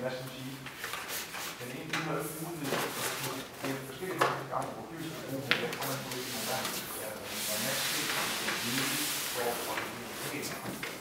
hvad skal man sige, den ene del har jo ikke mulighed for det er forskellige gange, hvor det er så gode, der kommer man på nogle gange, og en masse ting, der er for det